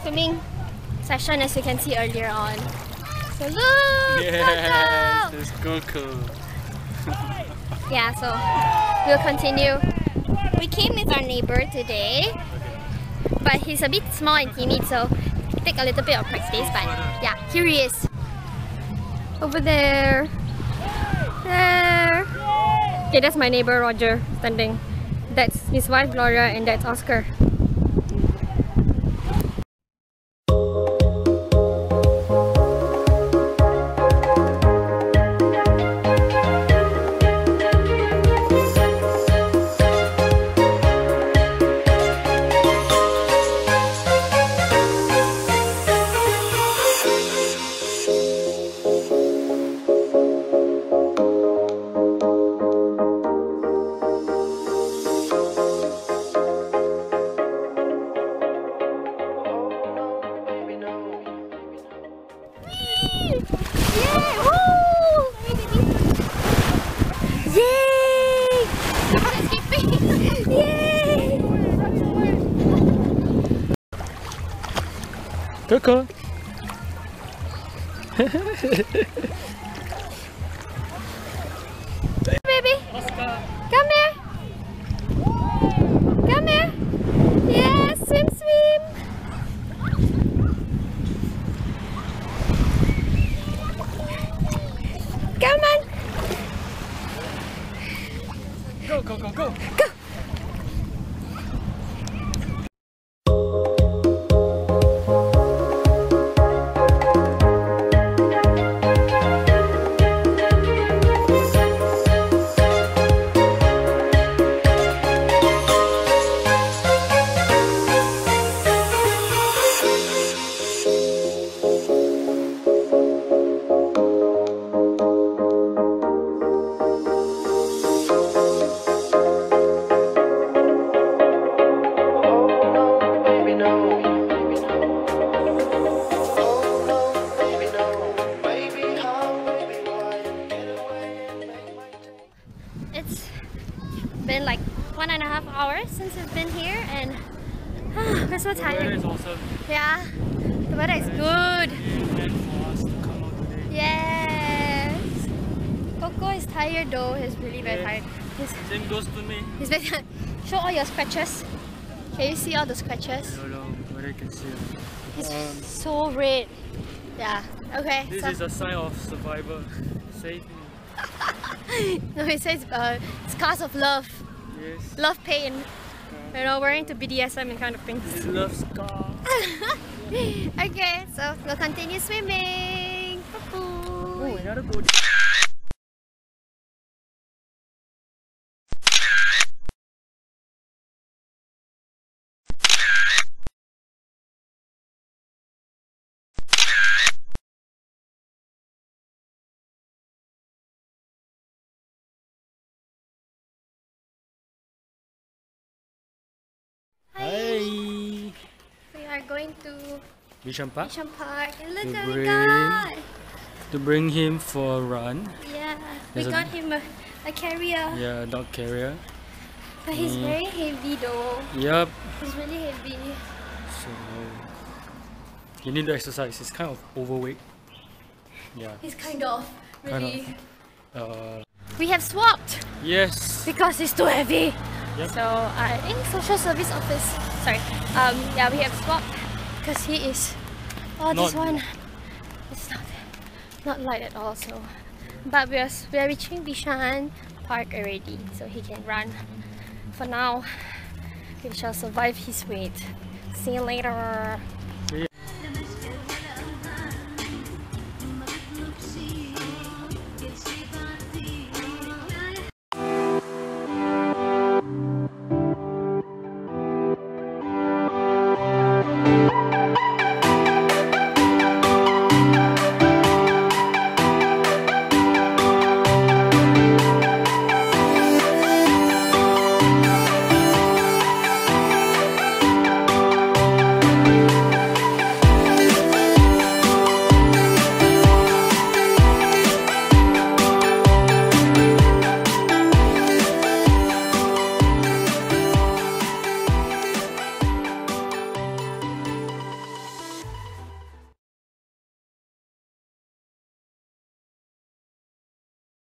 swimming session as you can see earlier on. So look! Yes, Koko! it's Koko. Yeah, so we'll continue. We came with our neighbor today, but he's a bit small and timid, so take a little bit of practice. But yeah, here he is. Over there. There. Okay, that's my neighbor Roger standing. That's his wife Gloria, and that's Oscar. Koko. Baby, Oscar. come here. Come here. Yes, swim, swim. Come on. Go, go, go, go. Go. It's been like 1.5 hours since we've been here, and we're so The weather tired. is awesome. Yeah, the weather is good. And for us to come out today. Yes. Koko is tired though. He's really very tired. Same goes to me. He's very tired. Show all your scratches. Can you see all the scratches? I don't know whether you can see it. It's so red. Yeah. Okay. This so is a sign of survivor. Save me. no, it says scars of love, Yes. love pain. You know, we're into BDSM and kind of things. This love scar. Okay, so we'll continue swimming. Oh, another boat. Hi. We are going to Bishan Park. Bishan Park, and look To what we bring- got. To bring him for a run. Yeah, There's we a- got him a carrier, Yeah, a dog carrier. but he's very heavy though. Yep. He's really heavy. So you need to exercise. He's kind of overweight. Yeah. He's kind of really. We We have swapped yes. because he's too heavy. Yep. So I think social service office. Sorry. Yeah, we have swapped because he is. Oh, this Not- one. It's not light at all. So, but we are reaching Bishan Park already, so he can run. For now, we shall survive his weight. See you later.